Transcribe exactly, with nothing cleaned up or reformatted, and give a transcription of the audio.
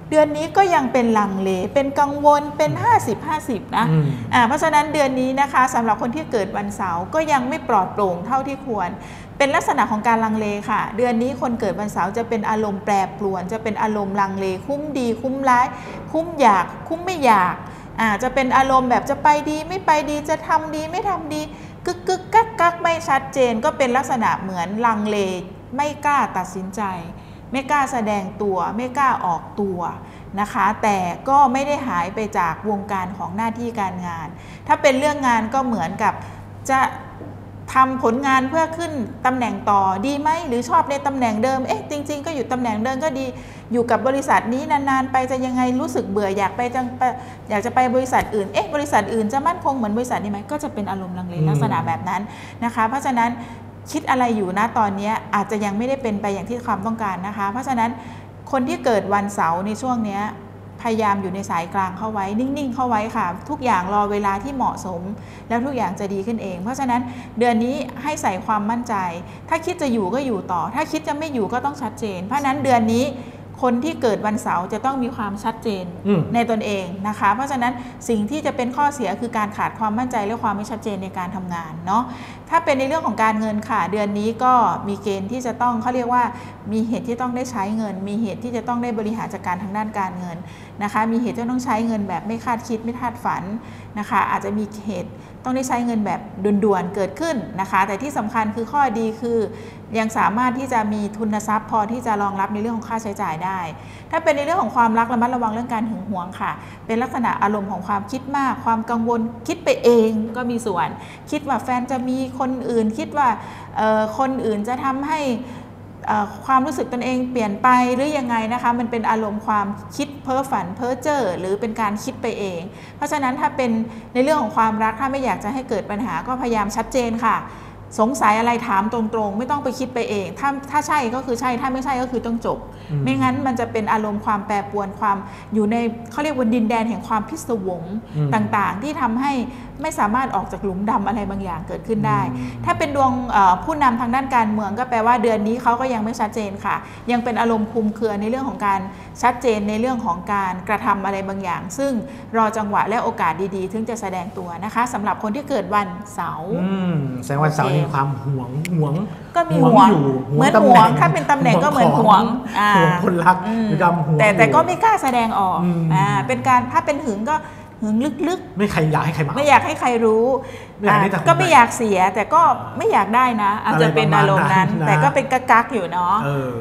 เดือนนี้ก็ยังเป็นลังเลเป็นกังวลเป็น ห้าสิบ ห้าสิบ นะอ่าเพราะฉะนั้นเดือนนี้นะคะสำหรับคนที่เกิดวันเสาร์ก็ยังไม่ปลอดโปร่งเท่าที่ควรเป็นลักษณะของการลังเลค่ะเดือนนี้คนเกิดวันเสาร์จะเป็นอารมณ์แปรปรวนจะเป็นอารมณ์ลังเลคุ้มดีคุ้มร้ายคุ้มอยากคุ้มไม่อยากอ่าจะเป็นอารมณ์แบบจะไปดีไม่ไปดีจะทำดีไม่ทำดีกึกกึกกักกักไม่ชัดเจนก็เป็นลักษณะเหมือนลังเลไม่กล้าตัดสินใจไม่กล้าแสดงตัวไม่กล้าออกตัวนะคะแต่ก็ไม่ได้หายไปจากวงการของหน้าที่การงานถ้าเป็นเรื่องงานก็เหมือนกับจะทำผลงานเพื่อขึ้นตำแหน่งต่อดีไหมหรือชอบในตำแหน่งเดิมเอ๊ะจริงๆก็อยู่ตำแหน่งเดิมก็ดีอยู่กับบริษัทนี้นานๆไปจะยังไงรู้สึกเบื่ออยากไปจังอยากจะไปบริษัทอื่นเอ๊ะบริษัทอื่นจะมั่นคงเหมือนบริษัทนี้ไหมก็จะเป็นอารมณ์ลังเลลักษณะแบบนั้นนะคะเพราะฉะนั้นคิดอะไรอยู่นะตอนนี้อาจจะยังไม่ได้เป็นไปอย่างที่ความต้องการนะคะเพราะฉะนั้นคนที่เกิดวันเสาร์ในช่วงนี้พยายามอยู่ในสายกลางเข้าไว้นิ่งๆเข้าไว้ค่ะทุกอย่างรอเวลาที่เหมาะสมแล้วทุกอย่างจะดีขึ้นเองเพราะฉะนั้นเดือนนี้ให้ใส่ความมั่นใจถ้าคิดจะอยู่ก็อยู่ต่อถ้าคิดจะไม่อยู่ก็ต้องชัดเจนเพราะฉะนั้นเดือนนี้คนที่เกิดวันเสาร์จะต้องมีความชัดเจนในตนเองนะคะเพราะฉะนั้นสิ่งที่จะเป็นข้อเสียคือการขาดความมั่นใจและความไม่ชัดเจนในการทำงานเนาะถ้าเป็นในเรื่องของการเงินค่ะเดือนนี้ก็มีเกณฑ์ที่จะต้องเขาเรียกว่ามีเหตุที่ต้องได้ใช้เงินมีเหตุที่จะต้องได้บริหารจัดการทางด้านการเงินนะคะมีเหตุที่ต้องใช้เงินแบบไม่คาดคิดไม่คาดฝันนะคะอาจจะมีเหตุต้องได้ใช้เงินแบบด่วนๆเกิดขึ้นนะคะแต่ที่สำคัญคือข้อดีคือยังสามารถที่จะมีทุนทรัพย์พอที่จะรองรับในเรื่องของค่าใช้จ่ายได้ถ้าเป็นในเรื่องของความรักระมัดระวังเรื่องการหึงหวงค่ะเป็นลักษณะอารมณ์ของความคิดมากความกังวลคิดไปเองก็มีส่วนคิดว่าแฟนจะมีคนอื่นคิดว่าคนอื่นจะทำให้ความรู้สึกตนเองเปลี่ยนไปหรือยังไงนะคะมันเป็นอารมณ์ความคิดเพ้อฝันเพ้อเจ้อหรือเป็นการคิดไปเองเพราะฉะนั้นถ้าเป็นในเรื่องของความรักถ้าไม่อยากจะให้เกิดปัญหาก็พยายามชัดเจนค่ะสงสัยอะไรถามตรงๆไม่ต้องไปคิดไปเองถ้าถ้าใช่ก็คือใช่ถ้าไม่ใช่ก็คือต้องจบไม่งั้นมันจะเป็นอารมณ์ความแปรปรวนความอยู่ในเขาเรียกว่าดินแดนแห่งความพิศวงต่างๆที่ทำให้ไม่สามารถออกจากหลุมดำอะไรบางอย่างเกิดขึ้นได้ถ้าเป็นดวงผู้นำทางด้านการเมืองก็แปลว่าเดือนนี้เขาก็ยังไม่ชัดเจนค่ะยังเป็นอารมณ์คลุมเครือในเรื่องของการชัดเจนในเรื่องของการกระทำอะไรบางอย่าง ซึ่งรอจังหวะและโอกาสดีๆถึงจะแสดงตัวนะคะสำหรับคนที่เกิดวันเสาร์แสดงวันเสาร์มีความหวงหวงก็มีหวงเหมือนหวงถ้าเป็นตำแหน่งก็เหมือนหวงหวงคนรักหรือดำหวงแต่แต่ก็ไม่กล้าแสดงออกอ่าเป็นการถ้าเป็นหึงก็หึงลึกๆไม่ใครอยากให้ใครมาไม่อยากให้ใครรู้ก็ไม่อยากเสียแต่ก็ไม่อยากได้นะอาจจะเป็นอารมณ์นั้นแต่ก็เป็นกักๆอยู่เนาะ